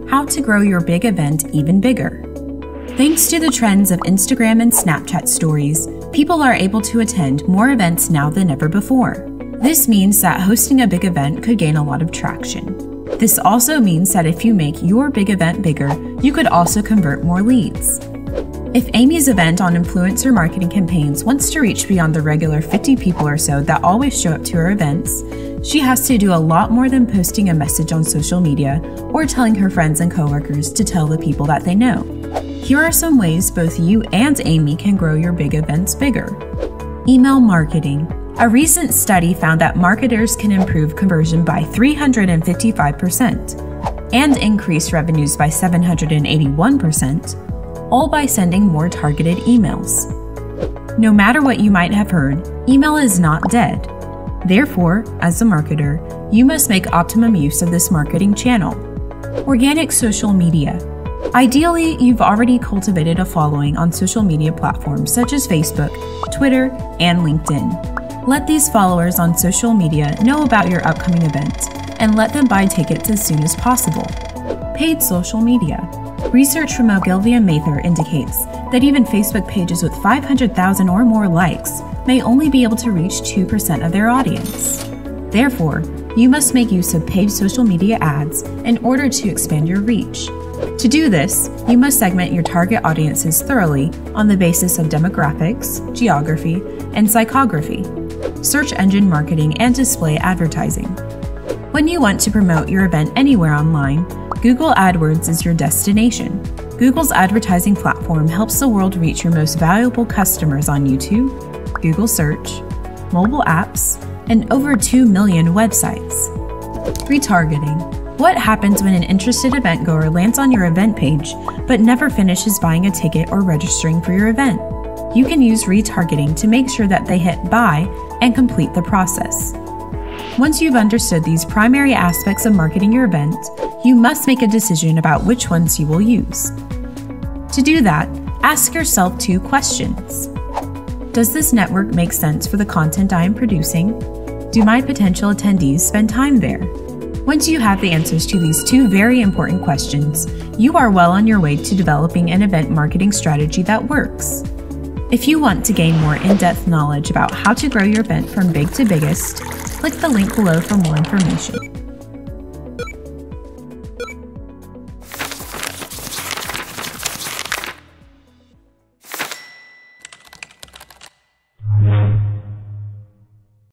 How to grow your big event even bigger. Thanks to the trends of Instagram and Snapchat stories, people are able to attend more events now than ever before. This means that hosting a big event could gain a lot of traction. This also means that if you make your big event bigger, you could also convert more leads. If Amy's event on influencer marketing campaigns wants to reach beyond the regular 50 people or so that always show up to her events, she has to do a lot more than posting a message on social media or telling her friends and coworkers to tell the people that they know. Here are some ways both you and Amy can grow your big events bigger. Email marketing. A recent study found that marketers can improve conversion by 355% and increase revenues by 781%, all by sending more targeted emails. No matter what you might have heard, email is not dead. Therefore, as a marketer, you must make optimum use of this marketing channel. Organic social media. Ideally, you've already cultivated a following on social media platforms such as Facebook, Twitter, and LinkedIn. Let these followers on social media know about your upcoming event and let them buy tickets as soon as possible. Paid social media. Research from Ogilvy and Mather indicates that even Facebook pages with 500,000 or more likes may only be able to reach 2% of their audience. Therefore, you must make use of paid social media ads in order to expand your reach. To do this, you must segment your target audiences thoroughly on the basis of demographics, geography, and psychography, search engine marketing, and display advertising. When you want to promote your event anywhere online, Google AdWords is your destination. Google's advertising platform helps the world reach your most valuable customers on YouTube, Google Search, mobile apps, and over 2 million websites. Retargeting. What happens when an interested event goer lands on your event page but never finishes buying a ticket or registering for your event? You can use retargeting to make sure that they hit buy and complete the process. Once you've understood these primary aspects of marketing your event, you must make a decision about which ones you will use. To do that, ask yourself 2 questions. Does this network make sense for the content I am producing? Do my potential attendees spend time there? Once you have the answers to these 2 very important questions, you are well on your way to developing an event marketing strategy that works. If you want to gain more in-depth knowledge about how to grow your event from big to biggest, click the link below for more information.